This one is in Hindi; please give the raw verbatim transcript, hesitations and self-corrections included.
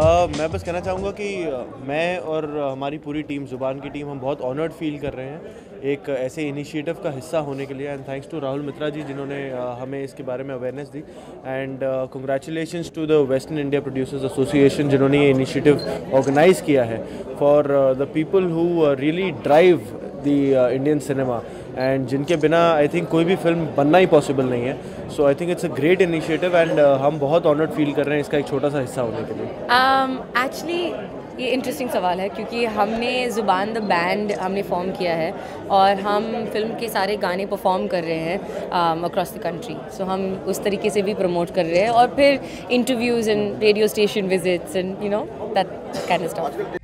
uh, मैं बस कहना चाहूँगा कि मैं और हमारी पूरी टीम, ज़ुबान की टीम, हम बहुत ऑनर्ड फील कर रहे हैं एक ऐसे इनिशिएटिव का हिस्सा होने के लिए। And thanks to Rahul Mitra ji जिन्होंने uh, हमें इसके बारे में अवेयरनेस दी। And congratulations to the western India producers association जिन्होंने ये इनिशिएटिव ऑर्गेनाइज़ किया है for the people who really drive the Indian cinema and जिनके बिना आई थिंक कोई भी फिल्म बनना ही पॉसिबल नहीं है। So I think it's a great initiative and हम बहुत ऑनर्ड फील कर रहे हैं इसका एक छोटा सा हिस्सा होने के लिए। एक्चुअली um, ये इंटरेस्टिंग सवाल है क्योंकि हमने ज़ुबान द बैंड हमने फॉर्म किया है और हम फिल्म के सारे गाने परफॉर्म कर रहे हैं अक्रॉस द कंट्री। सो हम उस तरीके से भी प्रमोट कर रहे हैं और फिर interviews and radio station visits and you know that kind of stuff.